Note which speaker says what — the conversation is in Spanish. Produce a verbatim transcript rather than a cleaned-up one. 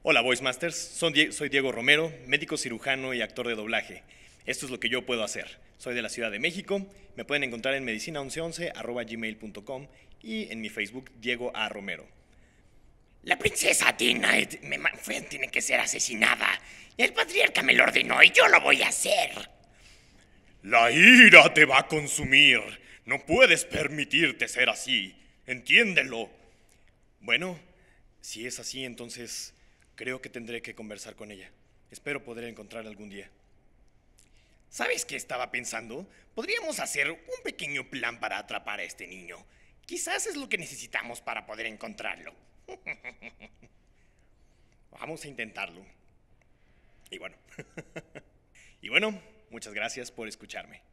Speaker 1: Hola, Voice Masters. Soy Die- soy Diego Romero, médico cirujano y actor de doblaje. Esto es lo que yo puedo hacer. Soy de la Ciudad de México. Me pueden encontrar en medicina once once arroba gmail punto com y en mi Facebook, Diego A. Romero.
Speaker 2: La princesa Dinah me ma- fue- tiene que ser asesinada. El patriarca me lo ordenó y yo lo voy a hacer.
Speaker 1: La ira te va a consumir. No puedes permitirte ser así. Entiéndelo. Bueno, si es así, entonces creo que tendré que conversar con ella. Espero poder encontrarla algún día.
Speaker 2: ¿Sabes qué estaba pensando? Podríamos hacer un pequeño plan para atrapar a este niño. Quizás es lo que necesitamos para poder encontrarlo.
Speaker 1: Vamos a intentarlo. Y bueno, y bueno, muchas gracias por escucharme.